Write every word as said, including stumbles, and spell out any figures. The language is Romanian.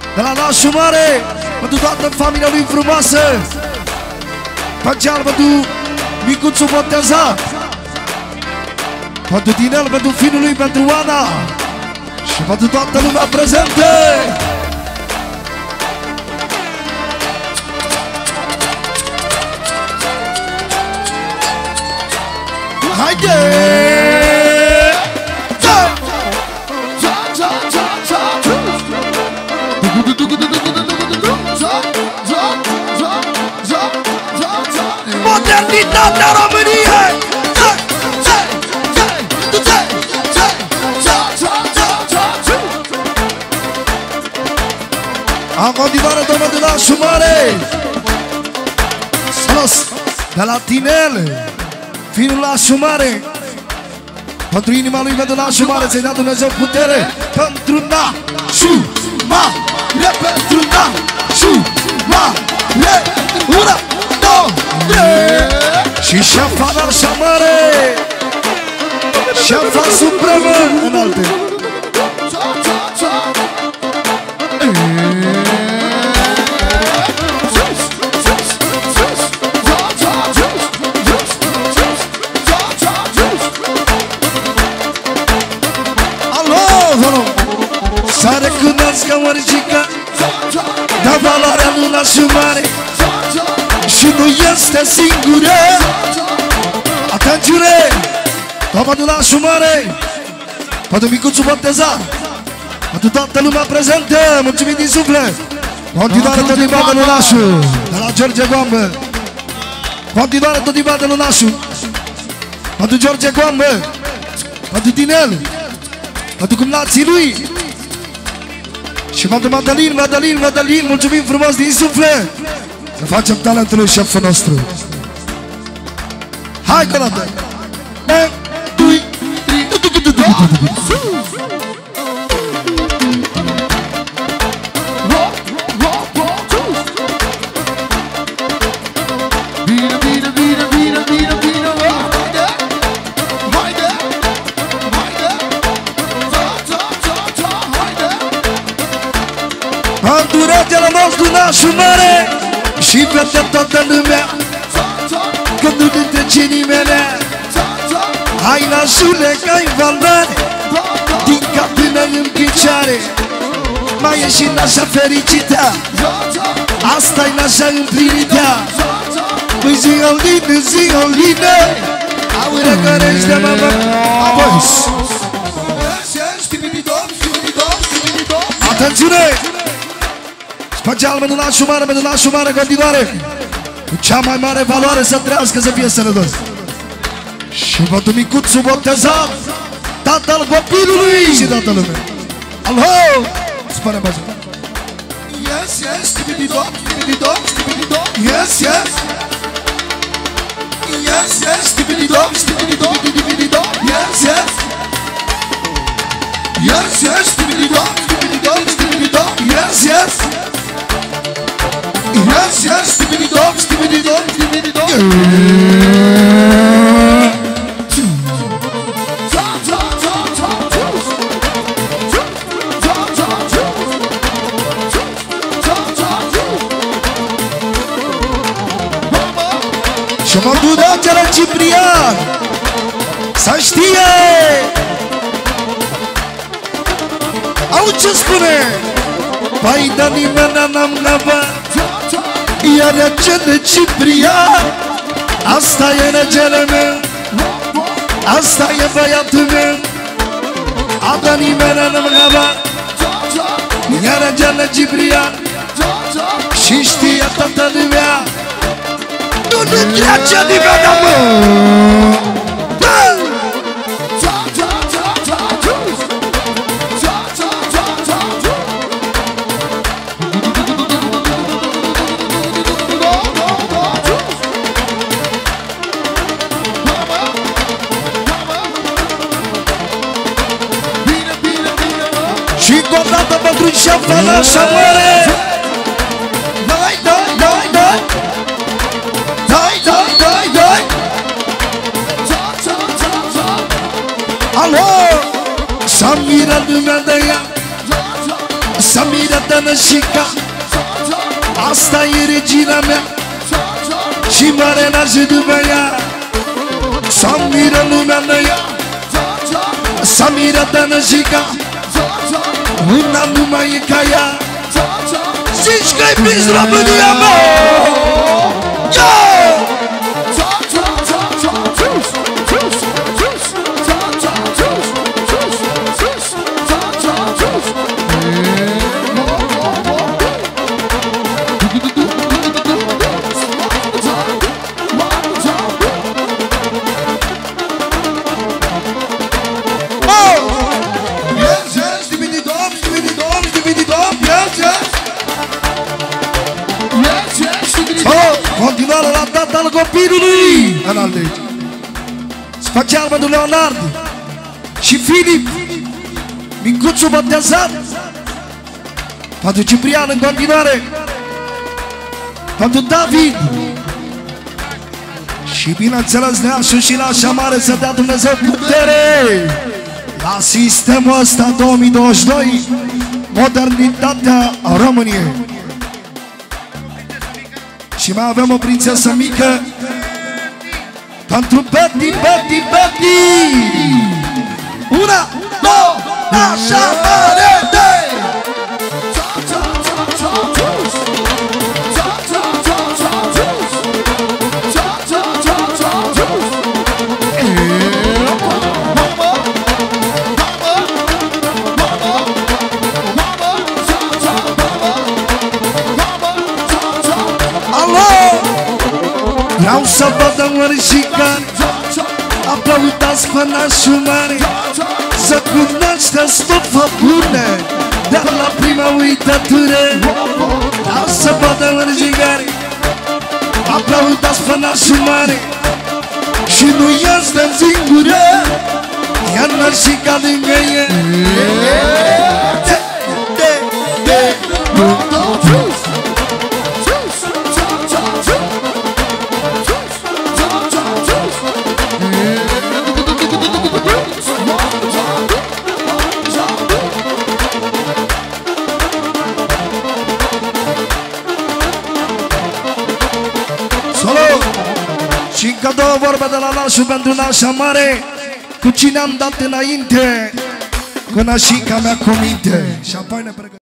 de la nașul mare, pentru toată familia lui frumoasă, special pentru micuțul botezat, pentru Tinel, pentru finul lui, pentru Ana și pentru toată lumea prezentă. Haide! Modernitatea României! În continuare, domnul de la Șumare, Salos, de la Tinel, finul la Șumare, pentru inima lui pentru nașul mare, să-i dea Dumnezeu putere, pentru nașul mare, pentru nașul mare, una, două, trei, și șefa nașa mare, șefa supremă înalte. Să recunoască mărgica, dar valoarea lui nașul mare și nu este singură. Atențiune! Toată de nașul mare, pentru micuțul botezat, pentru toată lumea prezentă, mulțumim din suflet. Continuare tot din bată lui nașul, de la George Goambă. Continuare tot din bată lui nașul, pentru George Goambă, pentru Tinel, pentru cumnații lui. Și pentru Madalin, Madalin, Madalin, mulțumim frumos din suflet. Să facem talentul lui șeful nostru. Hai că dată! unu, doi, trei, bine, bine, bine, bine, bine, bine, haide, haide, haide, haide. Pentru regele nostru nașul mare și vede toată lumea, când nu te trece nimeni. Hai nașule că-i valoare, din cap până în picioare. Mai e și nașa fericită, asta-i nașa împlinită. Păi zi o lină, zi o lină, aură cărește mama. Apoi atențiune! Special pentru nașul mare, pentru nașul mare, continuare, cu cea mai mare valoare, să trăiască, să fie sănătos. Și pentru micuțul botezat, tatăl copilului și toată lumea. Alo! Spune băză. Yes, yes, stipididop, stipididop, stipididop. Yes, yes. Yes, yes, stipididop, stipididop, stipididop. Yes, yes. Yes, yes, stipididop, stipididop, stipididop. Yes, yes. Yes, yes, stipididop, stipididop, stipididop. Și mă duce la Ciprian, să știe. Au ce spune? Păi da nimeni n-am nevat, iar regele Ciprian, asta e regele meu, asta e băiatul meu. A da nimeni n-am nevat, iar regele Ciprian, și știe toată lumea. Nu ne trece nimeni, mă! Și încă o dată pentru șefa nașa mare. Dai, dai, dai, dai. Dai, dai, dai, dai. Alo! Să miră lumea de ea, să Samira Tănășica, asta e regina mea și Marena și după ea Samira lumea în ea. Samira Tănășica, una nu mai e ca ea. Zici că-i prins România, mă! Yo! Continuare la data al copilului Analde. Special pentru Leonard și Filip, micuțul botezat, pentru Ciprian în continuare, pentru David și bineînțeles Neașul și la așa mare să dea Dumnezeu putere la sistemul ăsta două mii douăzeci și doi, modernitatea României. Și mai avem o prințesă mică pentru Betty, Betty, Betty. Una, două, așa mare de vreau să vă dăm orjica, aplaudați pe nașul mare, să cunoașteți tot făpune, dar la prima uitătură. Vreau să vă dăm orjica, aplaudați pe nașul mare și nu i-ați dăm singură, ia nașica lângă e. Și încă două vorbe de la nașul pentru nașa mare, cu cine am dat înainte, cu nașica mea cu minte. Și apoi ne pregătim.